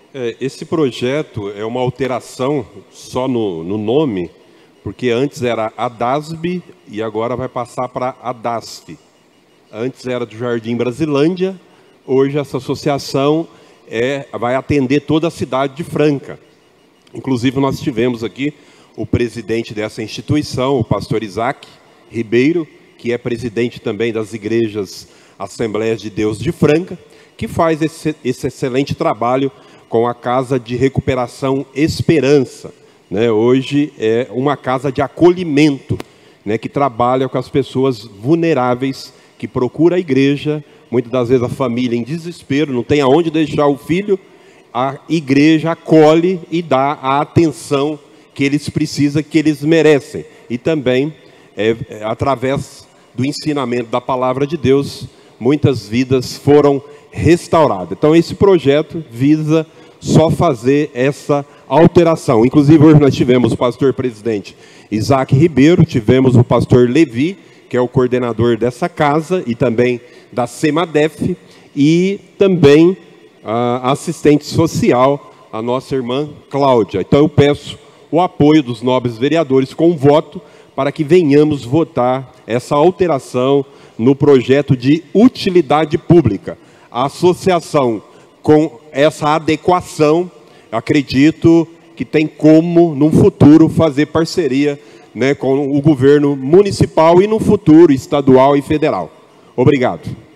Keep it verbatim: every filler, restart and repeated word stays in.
É, esse projeto é uma alteração só no, no nome, porque antes era ADASB e agora vai passar para ADASF. Antes era do Jardim Brasilândia, hoje essa associação é, vai atender toda a cidade de Franca. Inclusive nós tivemos aqui o presidente dessa instituição, o pastor Isaac Ribeiro, que é presidente também das igrejas Assembleias de Deus de Franca, que faz esse, esse excelente trabalho com a Casa de Recuperação Esperança, né? Hoje é uma casa de acolhimento, né, que trabalha com as pessoas vulneráveis, que procura a igreja, muitas das vezes a família em desespero, não tem aonde deixar o filho, a igreja acolhe e dá a atenção que eles precisam, que eles merecem. E também, é, é, através do ensinamento da palavra de Deus, muitas vidas foram restauradas. Então esse projeto visa só fazer essa alteração. Inclusive hoje nós tivemos o pastor presidente Isaac Ribeiro, tivemos o pastor Levi, que é o coordenador dessa casa e também da SEMADEF, e também a assistente social, a nossa irmã Cláudia. Então eu peço o apoio dos nobres vereadores com voto para que venhamos votar essa alteração no projeto de utilidade pública. A associação, com essa adequação, acredito que tem como, no futuro, fazer parceria, né, com o governo municipal e, no futuro, estadual e federal. Obrigado.